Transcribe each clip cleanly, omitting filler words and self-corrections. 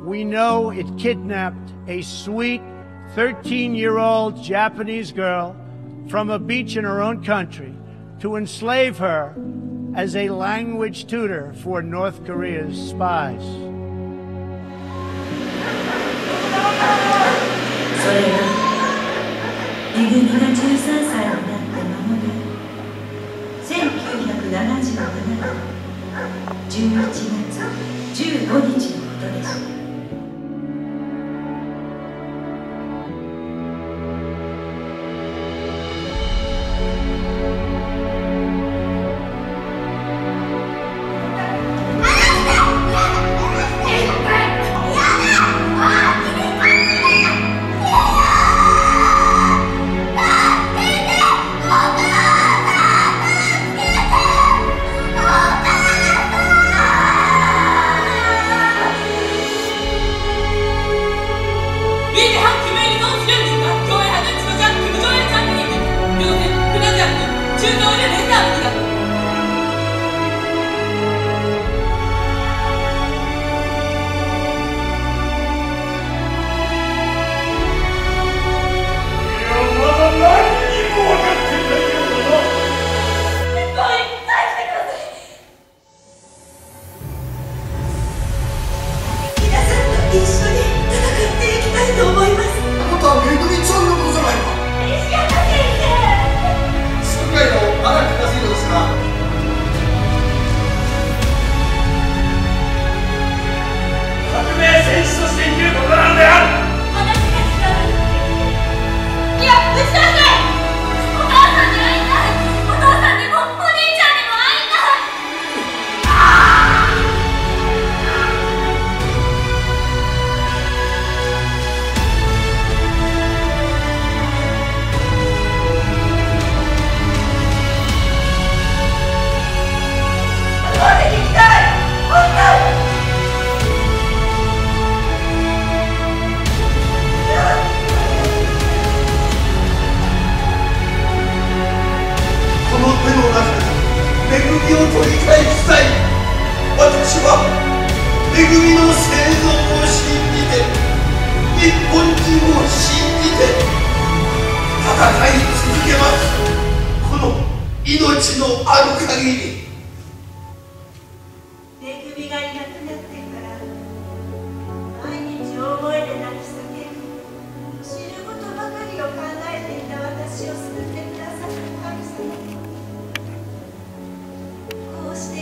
we know it kidnapped a sweet 13-year-old Japanese girl from a beach in her own country to enslave her as a language tutor for North Korea's spies. それがめぐみが13歳になって間もなく1977年11月15日のことでした。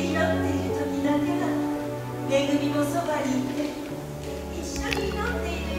めぐみもそばにいて一緒に祈っている